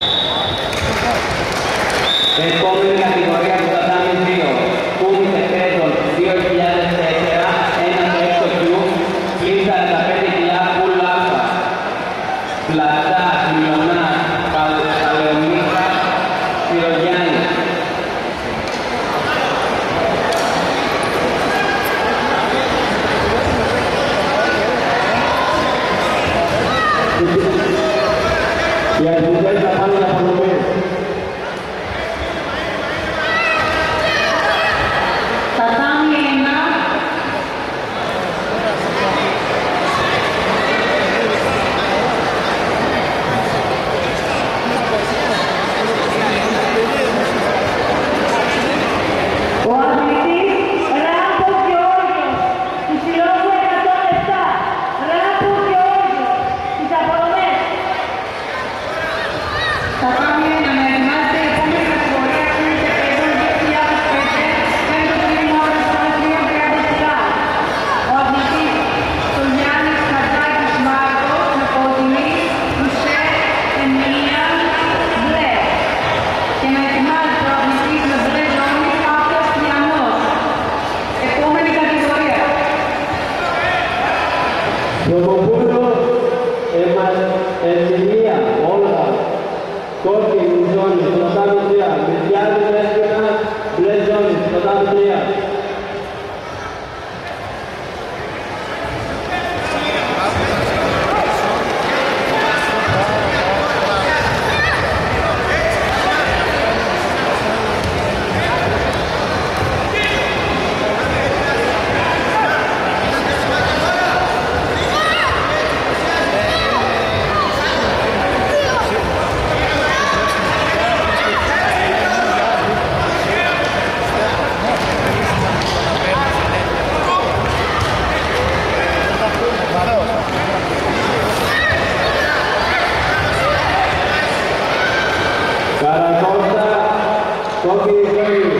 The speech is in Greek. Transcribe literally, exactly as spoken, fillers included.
Επόμενη κατηγορία του τατάμι δύο, Κούμι Τεπέδων δύο χιλιάδες τέσσερα, ένα έξω κιού, πλην σαράντα πέντε κιλά πουλ αλφα, Πλατά, Μιλονάς, Παλαιομίχα, Σπυρογιάννης. Οι αριθμητές θα πάνε για απονομή. Τατάμι ένα. Ο αθλητής Ράμπο Γεώργιος, του συλλόγου εκατόν επτά. Ράμπο Γεώργιος, τις απονομές. Τατάμι ένα, να ετοιμάζεται η επόμενη κατηγορία του Τεπέδων δύο χιλιάδες πέντε, πέμπτο τμήμα ώρες δύο τριάντα κιλά. Ο αθλητής Στολιάννης Χατζάκης Μάρκος, με κόκκινη, Ρουσέ, Εμίλια, μπλε. Και να ετοιμάζεται ο αθλητής με μπλε ζώνη Παύλος Τριανός. Επόμενη κατηγορία. Προκοπούλος, Ευθυμία, Όλγα, κόκκινη ζώνη στο τατάμι τρία, Μηδιάδης Έσπινα, μπλε ζώνη στο τατάμι τρία. Καρακώστα, κόκκινη ζώνη.